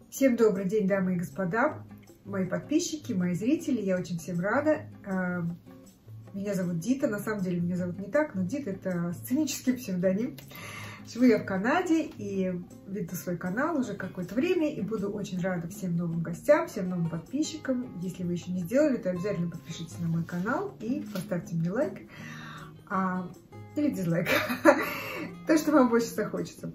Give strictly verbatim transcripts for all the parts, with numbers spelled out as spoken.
Всем добрый день, дамы и господа, мои подписчики, мои зрители, я очень всем рада. Меня зовут Дита, на самом деле меня зовут не так, но Дита — это сценический псевдоним. Живу я в Канаде и веду свой канал уже какое-то время, и буду очень рада всем новым гостям, всем новым подписчикам. Если вы еще не сделали, то обязательно подпишитесь на мой канал и поставьте мне лайк а, или дизлайк, то, что вам больше захочется.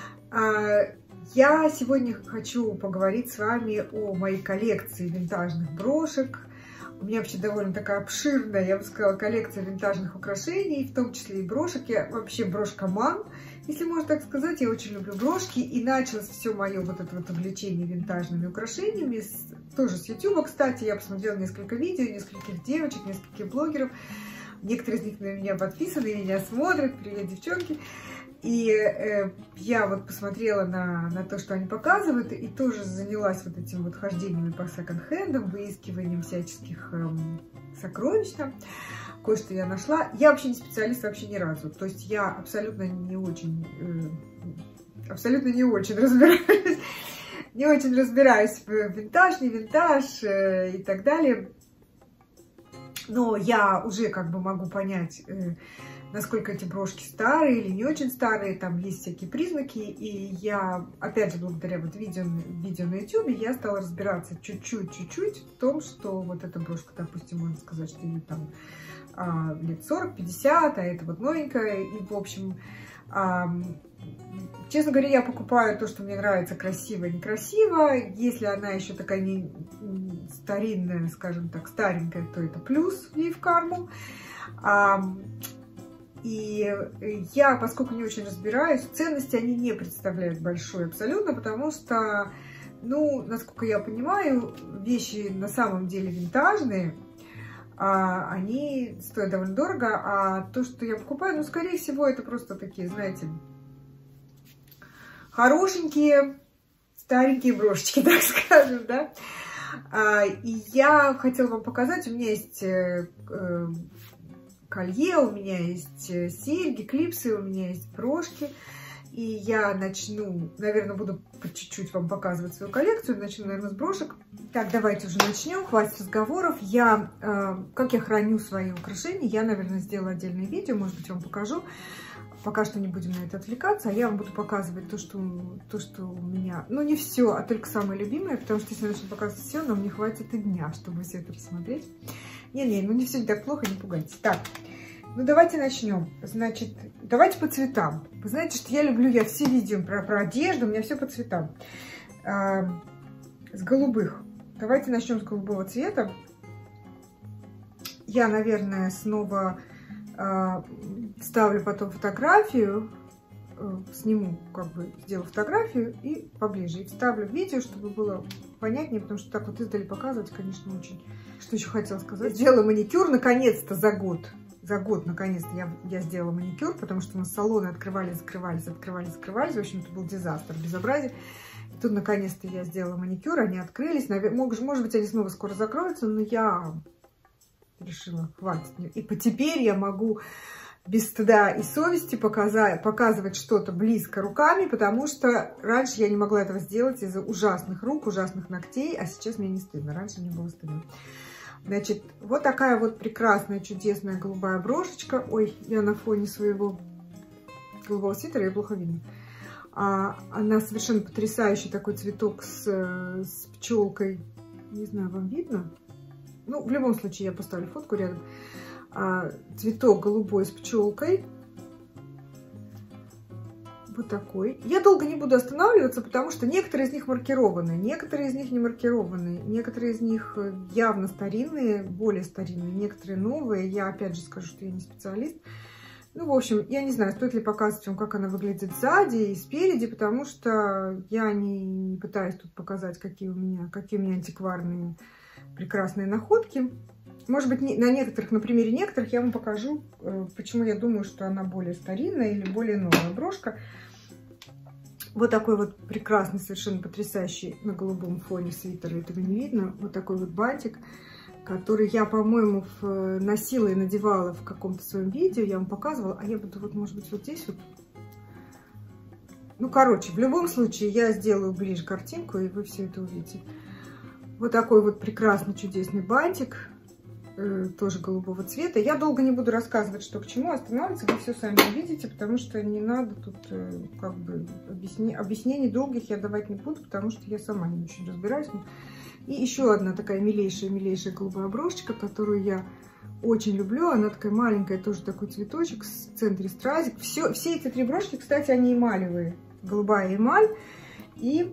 Я сегодня хочу поговорить с вами о моей коллекции винтажных брошек. У меня вообще довольно такая обширная, я бы сказала, коллекция винтажных украшений, в том числе и брошек. Я вообще брошкоман, если можно так сказать. Я очень люблю брошки, и началось все мое вот это вот увлечение винтажными украшениями с, тоже с YouTube. Кстати, я посмотрела несколько видео, нескольких девочек, нескольких блогеров. Некоторые из них на меня подписаны, меня смотрят. Привет, девчонки! И э, я вот посмотрела на, на то, что они показывают, и тоже занялась вот этим вот хождением по секонд-хендам, выискиванием всяческих э, сокровищ там. Кое-что я нашла. Я вообще не специалист вообще ни разу. То есть я абсолютно не очень, э, абсолютно не очень разбираюсь, не очень разбираюсь в винтаж, не винтаж э, и так далее. Но я уже как бы могу понять, э, насколько эти брошки старые или не очень старые, там есть всякие признаки, и я, опять же, благодаря вот видео, видео на YouTube, я стала разбираться чуть-чуть, чуть-чуть в том, что вот эта брошка, допустим, можно сказать, что ей там а, лет сорок-пятьдесят, а это вот новенькая, и, в общем, а, честно говоря, я покупаю то, что мне нравится, красиво, некрасиво. Если она еще такая не старинная, скажем так, старенькая, то это плюс ей в карму. А, И я, поскольку не очень разбираюсь, ценности они не представляют большой абсолютно, потому что, ну, насколько я понимаю, вещи на самом деле винтажные, а, они стоят довольно дорого, а то, что я покупаю, ну, скорее всего, это просто такие, знаете, хорошенькие, старенькие брошечки, так скажем, да. А, и я хотела вам показать, у меня есть э, э, колье, у меня есть серьги, клипсы, у меня есть брошки. И я начну, наверное, буду по чуть-чуть вам показывать свою коллекцию. Начну, наверное, с брошек. Так, давайте уже начнем. Хватит разговоров. Я, э, как я храню свои украшения, я, наверное, сделаю отдельное видео. Может быть, вам покажу. Пока что не будем на это отвлекаться. А я вам буду показывать то, что, то, что у меня... Ну, не все, а только самое любимое. Потому что если я начну показывать все, нам не хватит и дня, чтобы все это посмотреть. Не-не, ну не все не так плохо, не пугайтесь. Так, ну давайте начнем. Значит, давайте по цветам. Вы знаете, что я люблю, я все видео про, про одежду, у меня все по цветам. А, с голубых. Давайте начнем с голубого цвета. Я, наверное, снова а, вставлю потом фотографию, а, сниму, как бы, сделаю фотографию и поближе. И вставлю в видео, чтобы было понятнее, потому что так вот издали показывать, конечно, очень... Что еще хотела сказать? Сделала маникюр, наконец-то, за год. За год, наконец-то, я, я сделала маникюр, потому что у нас салоны открывались, закрывались, открывались, закрывались. В общем, это был дизастр, безобразие. И тут, наконец-то, я сделала маникюр, они открылись. Может, может быть, они снова скоро закроются, но я решила, хватит. И теперь я могу без стыда и совести показать, показывать что-то близко руками, потому что раньше я не могла этого сделать из-за ужасных рук, ужасных ногтей, а сейчас мне не стыдно. Раньше мне было стыдно. Значит, вот такая вот прекрасная, чудесная голубая брошечка. Ой, я на фоне своего голубого свитера, я плохо видно. А, она совершенно потрясающий такой цветок с, с пчелкой. Не знаю, вам видно? Ну, в любом случае, я поставлю фотку рядом. А, цветок голубой с пчелкой. Вот такой. Я долго не буду останавливаться, потому что некоторые из них маркированы, некоторые из них не маркированы, некоторые из них явно старинные, более старинные, некоторые новые. Я опять же скажу, что я не специалист. Ну, в общем, я не знаю, стоит ли показывать вам, как она выглядит сзади и спереди, потому что я не, не пытаюсь тут показать, какие у меня, какие у меня антикварные прекрасные находки. Может быть, на некоторых, на примере некоторых я вам покажу, почему я думаю, что она более старинная или более новая брошка. Вот такой вот прекрасный, совершенно потрясающий на голубом фоне свитера, этого не видно. Вот такой вот бантик, который я, по-моему, носила и надевала в каком-то своем видео. Я вам показывала, а я буду вот, может быть, вот здесь вот Ну, короче, в любом случае я сделаю ближе картинку, и вы все это увидите. Вот такой вот прекрасный, чудесный бантик, э, тоже голубого цвета. Я долго не буду рассказывать, что к чему, останавливаться, вы все сами увидите, потому что не надо тут э, как бы объясни... объяснений долгих я давать не буду, потому что я сама не очень разбираюсь. И еще одна такая милейшая-милейшая голубая брошечка, которую я очень люблю. Она такая маленькая, тоже такой цветочек, в центре стразик. Все, все эти три брошки, кстати, они эмалевые. Голубая эмаль. И,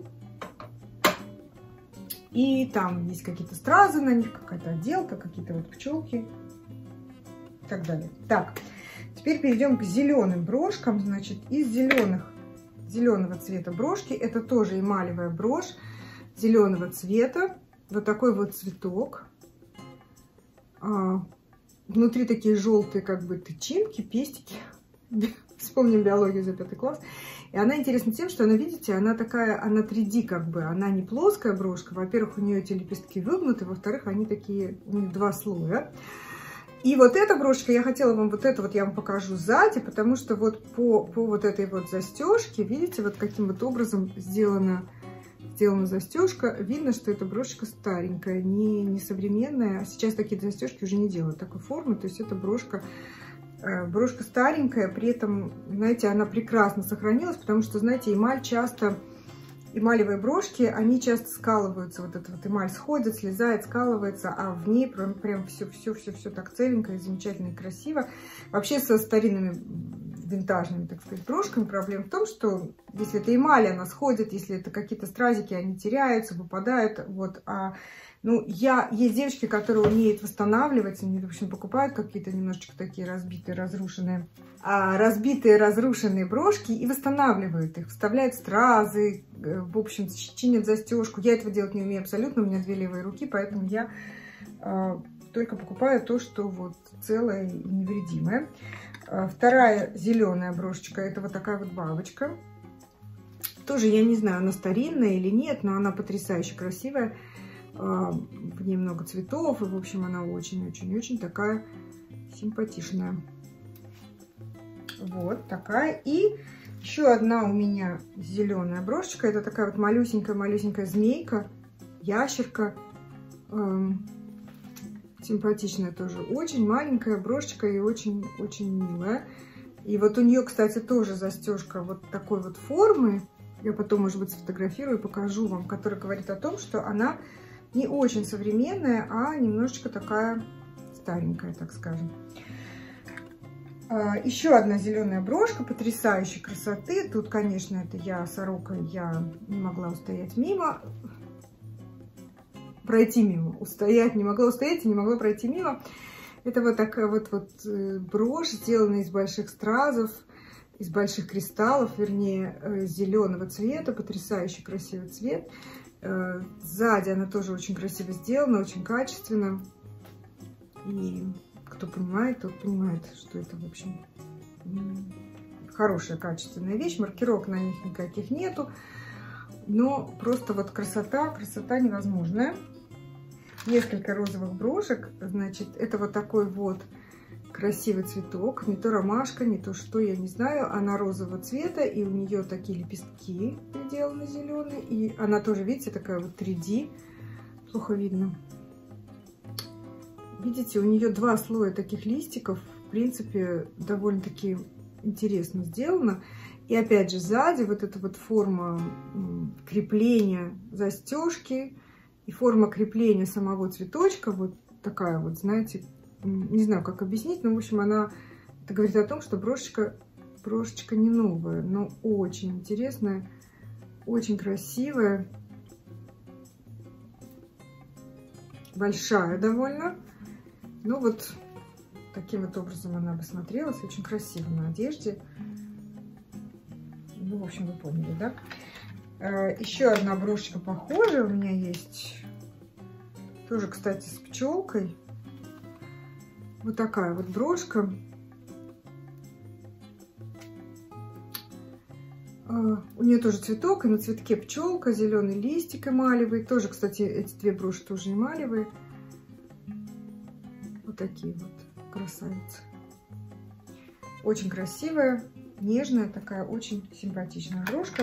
и там есть какие-то стразы на них, какая-то отделка, какие-то вот пчелки и так далее. Так, теперь перейдем к зеленым брошкам. Значит, из зеленых, зеленого цвета брошки, это тоже эмалевая брошь зеленого цвета. Вот такой вот цветок. А, внутри такие желтые как бы тычинки, пестики. Вспомним биологию за пятый класс. И она интересна тем, что она, видите, она такая, она три дэ как бы. Она не плоская брошка. Во-первых, у нее эти лепестки выгнуты. Во-вторых, они такие, у них два слоя. И вот эта брошка, я хотела вам вот это вот я вам покажу сзади, потому что вот по, по вот этой вот застежке, видите, вот каким вот образом сделана сделана застежка, видно, что эта брошечка старенькая, не, не современная. Сейчас такие застежки уже не делают такой формы, то есть эта брошка, э, брошка старенькая, при этом, знаете, она прекрасно сохранилась, потому что, знаете, эмаль часто, эмалевые брошки, они часто скалываются, вот эта вот эмаль сходит, слезает, скалывается, а в ней прям, прям все-все-все-все так целенькое, замечательно и красиво. Вообще со старинными винтажными, так сказать, брошками проблема в том, что если это эмаль, она сходит, если это какие-то стразики, они теряются, выпадают, вот, а, ну, я, есть девочки, которые умеют восстанавливать, они, в общем, покупают какие-то немножечко такие разбитые, разрушенные, а, разбитые, разрушенные брошки и восстанавливают их, вставляют стразы, в общем, чинят застежку. Я этого делать не умею абсолютно, у меня две левые руки, поэтому я а, только покупаю то, что вот целое и невредимое. Вторая зеленая брошечка, это вот такая вот бабочка. Тоже я не знаю, она старинная или нет, но она потрясающе красивая. В ней много цветов, и в общем она очень-очень-очень такая симпатичная. Вот такая. И еще одна у меня зеленая брошечка. Это такая вот малюсенькая-малюсенькая змейка, ящерка. Симпатичная тоже, очень маленькая брошечка и очень-очень милая. И вот у нее, кстати, тоже застежка вот такой вот формы. Я потом, может быть, сфотографирую и покажу вам, которая говорит о том, что она не очень современная, а немножечко такая старенькая, так скажем. Еще одна зеленая брошка потрясающей красоты. Тут, конечно, это я, сорока, я не могла устоять мимо. Пройти мимо, устоять, не могла устоять и не могла пройти мимо. Это вот такая вот, вот брошь, сделанная из больших стразов, из больших кристаллов, вернее, зеленого цвета, потрясающий красивый цвет. Сзади она тоже очень красиво сделана, очень качественно. И кто понимает, тот понимает, что это, в общем, хорошая, качественная вещь. Маркировок на них никаких нету. Но просто вот красота, красота невозможная. Несколько розовых брошек. Значит, это вот такой вот красивый цветок. Не то ромашка, не то что, я не знаю. Она розового цвета, и у нее такие лепестки приделаны зеленые. И она тоже, видите, такая вот три дэ. Плохо видно. Видите, у нее два слоя таких листиков. В принципе, довольно-таки интересно сделано. И опять же, сзади вот эта вот форма крепления застежки и форма крепления самого цветочка, вот такая вот, знаете, не знаю, как объяснить, но, в общем, она, это говорит о том, что брошечка, брошечка не новая, но очень интересная, очень красивая, большая довольно. Ну вот, таким вот образом она бы смотрелась, очень красиво на одежде. Ну, в общем, вы поняли, да? Еще одна брошечка похожая у меня есть. Тоже, кстати, с пчелкой. Вот такая вот брошка. У нее тоже цветок, и на цветке пчелка, зеленый листик эмалевый. Тоже, кстати, эти две броши тоже эмалевые. Вот такие вот красавицы. Очень красивая. нежная такая, очень симпатичная брошка.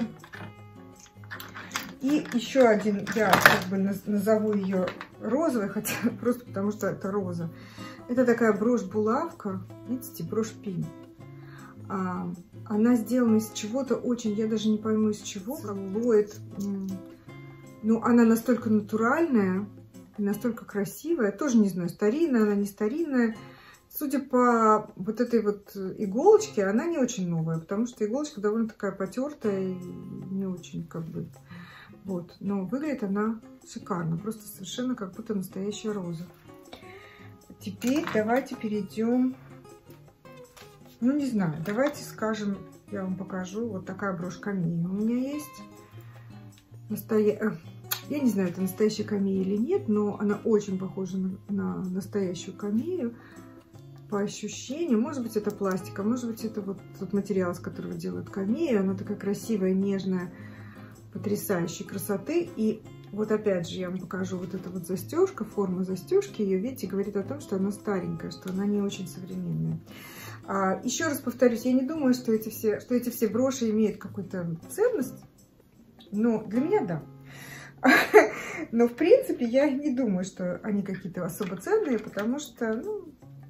И еще один, я как бы назову ее розовой, хотя просто потому что это роза. Это такая брошь-булавка, видите, брошь-пин. А, она сделана из чего-то очень, я даже не пойму из чего, целлулоид. Ну, она настолько натуральная, настолько красивая, тоже не знаю, старинная она, не старинная. Судя по вот этой вот иголочке, она не очень новая, потому что иголочка довольно такая потертая и не очень как бы... Вот, но выглядит она шикарно, просто совершенно как будто настоящая роза. Теперь давайте перейдем, ну не знаю, давайте скажем, я вам покажу, вот такая брошь камея у меня есть. Настоя... Я не знаю, это настоящая камея или нет, но она очень похожа на, на настоящую камею по ощущениям. Может быть, это пластика, может быть, это вот тот материал, из которого делают камею. Она такая красивая, нежная, потрясающей красоты. И вот опять же я вам покажу вот эта вот застежка, форма застежки ее, видите, говорит о том, что она старенькая, что она не очень современная. А, еще раз повторюсь, я не думаю, что эти все, что эти все броши имеют какую-то ценность, но для меня да. Но в принципе я не думаю, что они какие-то особо ценные, потому что, ну,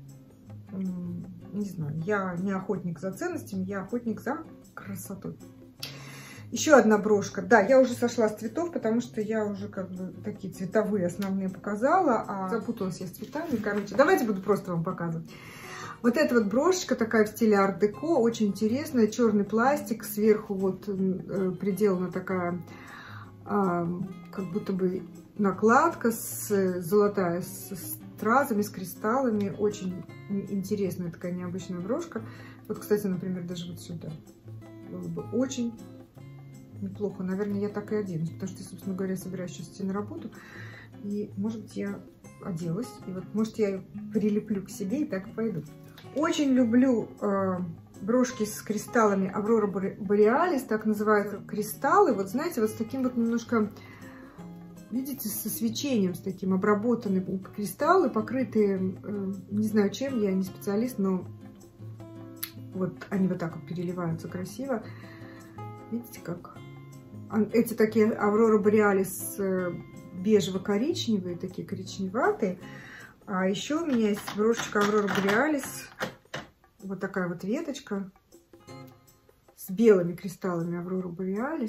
не знаю, я не охотник за ценностями, я охотник за красотой. Еще одна брошка. Да, я уже сошла с цветов, потому что я уже как бы такие цветовые основные показала, а запуталась я с цветами. Короче, давайте буду просто вам показывать. Вот эта вот брошечка такая в стиле арт-деко, очень интересная, черный пластик, сверху вот э, приделана такая, э, как будто бы накладка с, золотая, с стразами, с кристаллами, очень интересная такая необычная брошка. Вот, кстати, например, даже вот сюда было бы очень неплохо. Наверное, я так и оденусь, потому что, собственно говоря, собираюсь сейчас идти на работу. И, может быть, я оделась. И вот, может, я ее прилеплю к себе и так и пойду. Очень люблю э, брошки с кристаллами Аврора Бореалис, так называются кристаллы. Вот, знаете, вот с таким вот немножко, видите, со свечением, с таким обработанные кристаллы, покрытые, э, не знаю чем, я не специалист, но вот они вот так вот переливаются красиво. Видите, как? Эти такие Аврора Бореалис бежево-коричневые, такие коричневатые. А еще у меня есть брошечка Аврора Бореалис. Вот такая вот веточка с белыми кристаллами Аврора Бореалис.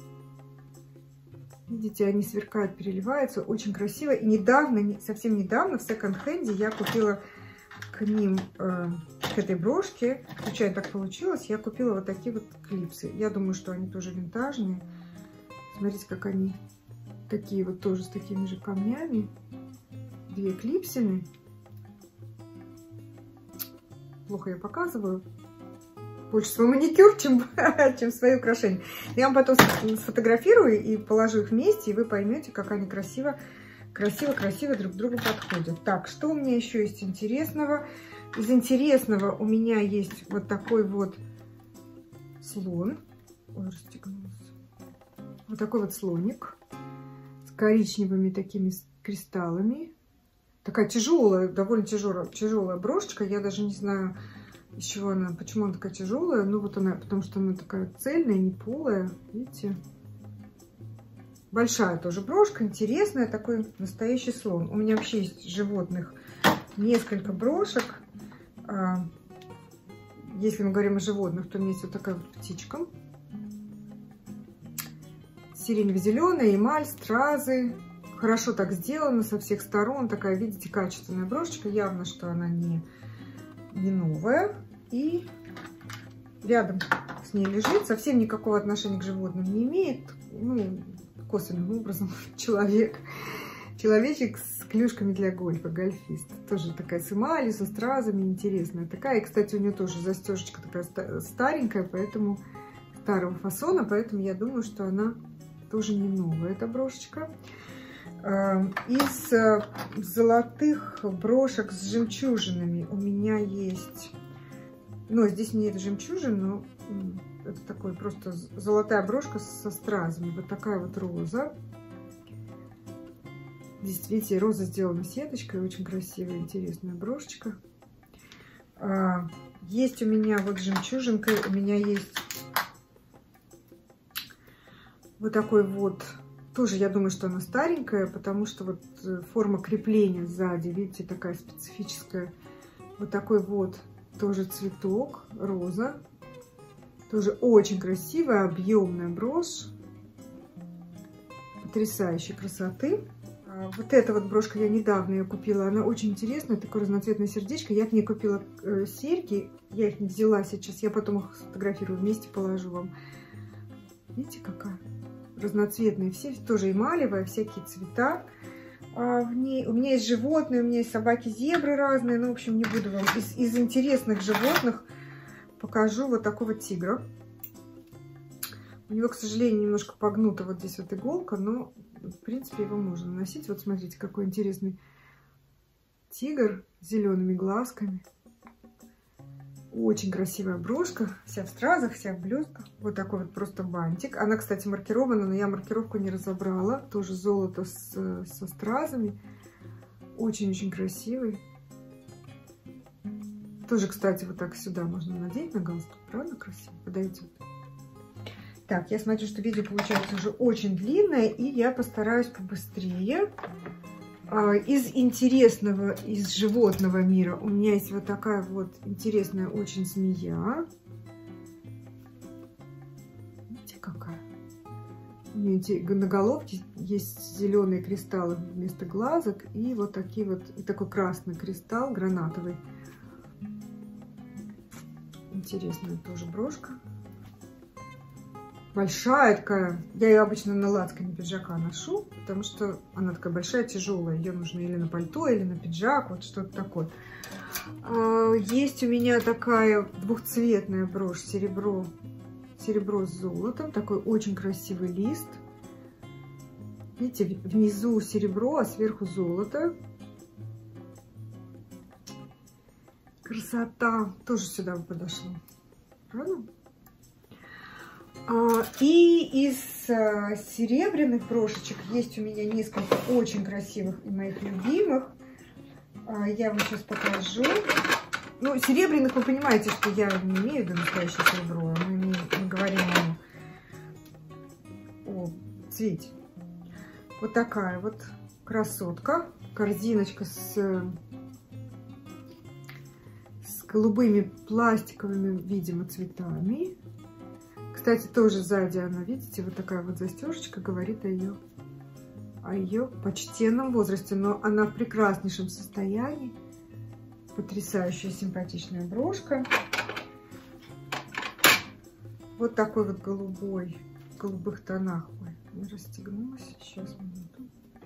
Видите, они сверкают, переливаются. Очень красиво. И недавно, совсем недавно в секонд-хенде я купила к ним... Э, к этой брошке, случайно так получилось, я купила вот такие вот клипсы. Я думаю, что они тоже винтажные. Смотрите, как они такие вот тоже с такими же камнями. Две клипсины. Плохо я показываю. Больше свой маникюр, чем, чем свои украшения. Я вам потом сфотографирую и положу их вместе, и вы поймете, как они красиво, красиво-красиво друг к другу подходят. Так, что у меня еще есть интересного? Из интересного у меня есть вот такой вот слон. Ой, расстегнулся. Вот такой вот слоник с коричневыми такими кристаллами. Такая тяжелая, довольно тяжелая, тяжелая брошечка. Я даже не знаю, из чего она, почему она такая тяжелая. Ну вот она, потому что она такая цельная, не полая. Видите? Большая тоже брошка, интересная, такой настоящий слон. У меня вообще есть животных несколько брошек. Если мы говорим о животных, то у меня есть вот такая вот птичка. Сиренево-зеленая, эмаль, стразы. Хорошо так сделано со всех сторон. Такая, видите, качественная брошечка. Явно, что она не, не новая. И рядом с ней лежит. Совсем никакого отношения к животным не имеет. Ну, косвенным образом человек. Человечек с клюшками для гольфа, гольфист. Тоже такая с эмали, со стразами, интересная такая. И, кстати, у нее тоже застежечка такая старенькая, поэтому старого фасона, поэтому я думаю, что она тоже не новая, эта брошечка. Из золотых брошек с жемчужинами у меня есть, ну, здесь нет жемчужин, но это такой просто золотая брошка со стразами. Вот такая вот роза. Здесь, видите, роза сделана сеточкой, очень красивая, интересная брошечка. Есть у меня вот жемчужинкой, у меня есть вот такой вот, тоже я думаю, что она старенькая, потому что вот форма крепления сзади, видите, такая специфическая. Вот такой вот тоже цветок, роза. Тоже очень красивая, объемная брошь. Потрясающей красоты. Вот эта вот брошка я недавно ее купила. Она очень интересная, такое разноцветное сердечко. Я к ней купила э, серьги. Я их не взяла сейчас. Я потом их сфотографирую, вместе положу вам. Видите, какая разноцветная. Все тоже эмалевая, всякие цвета. А в ней, у меня есть животные, у меня есть собаки-зебры разные. Ну, в общем, не буду вам. Из, из интересных животных покажу вот такого тигра. У него, к сожалению, немножко погнута вот здесь вот иголка, но, в принципе, его можно носить. Вот смотрите, какой интересный тигр с зелеными глазками. Очень красивая брошка, вся в стразах, вся в блестках. Вот такой вот просто бантик. Она, кстати, маркирована, но я маркировку не разобрала. Тоже золото с, со стразами. Очень-очень красивый. Тоже, кстати, вот так сюда можно надеть на галстук. Правда красиво? Подойдет. Так, я смотрю, что видео получается уже очень длинное, и я постараюсь побыстрее. Из интересного, из животного мира у меня есть вот такая вот интересная очень змея. Видите, какая? У нее на головке есть зеленые кристаллы вместо глазок, и вот такие вот, и такой красный кристалл гранатовый. Интересная тоже брошка. Большая такая, я ее обычно на лацкане пиджака ношу, потому что она такая большая, тяжелая. Ее нужно или на пальто, или на пиджак, вот что-то такое. Есть у меня такая двухцветная брошь, серебро, серебро с золотом, такой очень красивый лист. Видите, внизу серебро, а сверху золото. Красота, тоже сюда бы подошла, правда? И из серебряных брошечек есть у меня несколько очень красивых и моих любимых. Я вам сейчас покажу. Ну, серебряных вы понимаете, что я не имею в виду настоящее серебро. Мы, не, мы говорим о, о цвете. Вот такая вот красотка. Корзиночка с, с голубыми пластиковыми, видимо, цветами. Кстати, тоже сзади она, видите, вот такая вот застежечка говорит о ее, о ее почтенном возрасте. Но она в прекраснейшем состоянии. Потрясающая, симпатичная брошка. Вот такой вот голубой, в голубых тонах. Ой, не расстегнулась. Сейчас, минуту.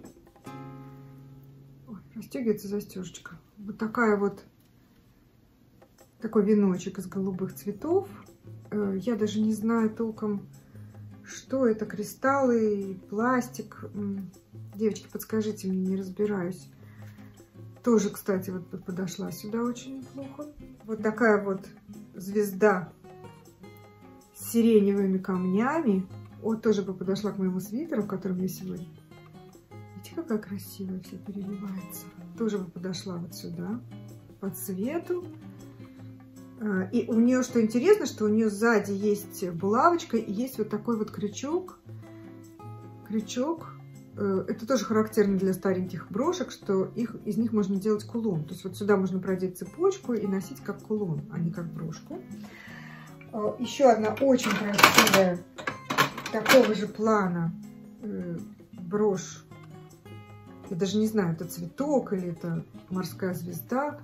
Ой, расстегивается застежечка. Вот такая вот, такой веночек из голубых цветов. Я даже не знаю толком, что это, кристаллы, пластик. Девочки, подскажите мне, не разбираюсь. Тоже, кстати, вот подошла сюда очень неплохо. Вот такая вот звезда с сиреневыми камнями. Вот тоже бы подошла к моему свитеру, в котором я сегодня. Видите, какая красивая, все переливается. Тоже бы подошла вот сюда, по цвету. И у нее, что интересно, что у нее сзади есть булавочка и есть вот такой вот крючок. Крючок. Это тоже характерно для стареньких брошек, что их, из них можно делать кулон. То есть вот сюда можно продеть цепочку и носить как кулон, а не как брошку. Еще одна очень красивая, такого же плана брошь. Я даже не знаю, это цветок или это морская звезда.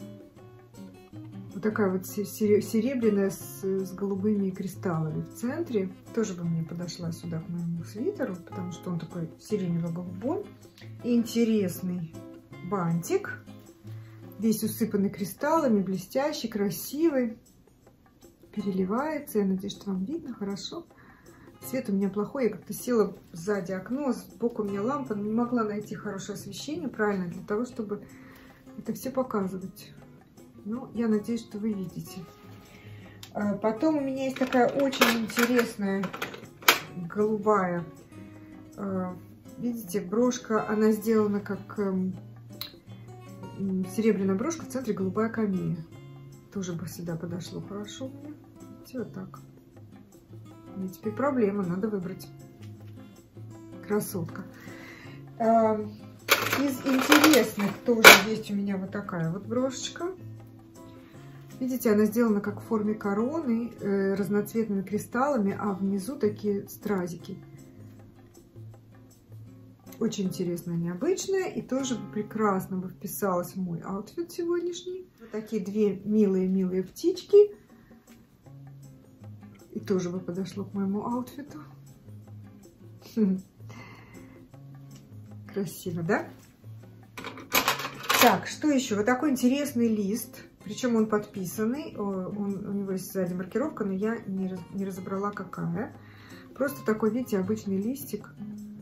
Вот такая вот серебряная с, с голубыми кристаллами в центре. Тоже бы мне подошла сюда к моему свитеру, потому что он такой сиренево-голубой. Интересный бантик. Весь усыпанный кристаллами, блестящий, красивый. Переливается. Я надеюсь, что вам видно хорошо. Свет у меня плохой. Я как-то села сзади окно, сбоку у меня лампа. Не могла найти хорошее освещение, правильно, для того, чтобы это все показывать. Ну, я надеюсь, что вы видите. Потом у меня есть такая очень интересная голубая, видите, брошка. Она сделана как серебряная брошка, в центре голубая камея. Тоже бы сюда подошло хорошо мне. Вот так. У меня теперь проблема, надо выбрать. Красотка. Из интересных тоже есть у меня вот такая вот брошечка. Видите, она сделана как в форме короны, э, разноцветными кристаллами, а внизу такие стразики. Очень интересная, необычная и тоже прекрасно бы вписалась в мой аутфит сегодняшний. Вот такие две милые-милые птички. И тоже бы подошло к моему аутфиту. Красиво, да? Так, что еще? Вот такой интересный лист. Причем он подписанный. Он, у него есть сзади маркировка, но я не, раз, не разобрала, какая. Просто такой, видите, обычный листик.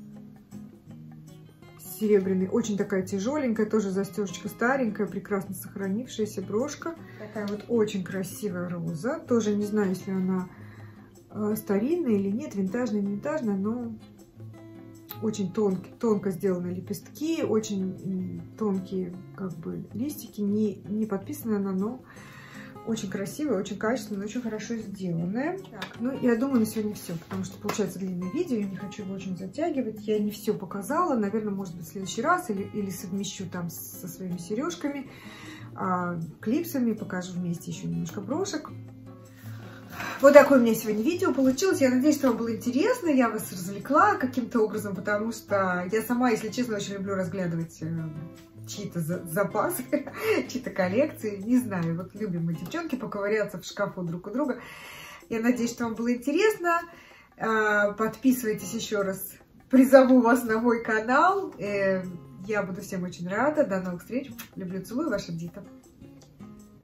Серебряный. Очень такая тяжеленькая. Тоже застежечка старенькая. Прекрасно сохранившаяся брошка. Такая вот очень красивая роза. Тоже не знаю, если она старинная или нет. Винтажная, не винтажная, но... Очень тонкие, тонко сделаны лепестки, очень тонкие как бы листики, не, не подписана она, но очень красивая, очень качественная, очень хорошо сделанная. Так, ну я думаю, на сегодня все, потому что получается длинное видео, я не хочу его очень затягивать, я не все показала, наверное, может быть в следующий раз или, или совмещу там со своими сережками, а, клипсами, покажу вместе еще немножко брошек. Вот такое у меня сегодня видео получилось. Я надеюсь, что вам было интересно. Я вас развлекла каким-то образом, потому что я сама, если честно, очень люблю разглядывать чьи-то запасы, чьи-то коллекции. Не знаю, вот любим мы, девчонки, поковыряться в шкафу друг у друга. Я надеюсь, что вам было интересно. Подписывайтесь еще раз. Призову вас на мой канал. Я буду всем очень рада. До новых встреч. Люблю, целую, ваша Дита.